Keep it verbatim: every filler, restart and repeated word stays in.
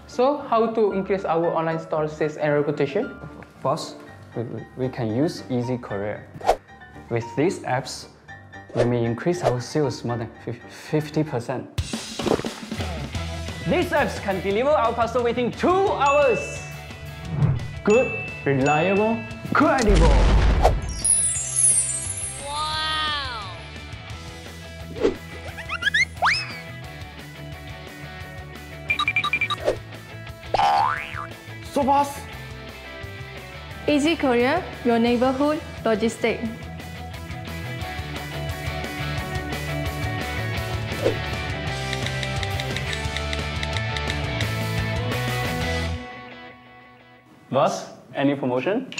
So, how to increase our online store sales and reputation? Boss, we, we can use Easy Courier. With these apps, we may increase our sales more than fifty percent. These apps can deliver our parcel within two hours. Good, reliable, credible. Wow! So, boss, Easy Courier, your neighborhood logistic. boss, any promotion?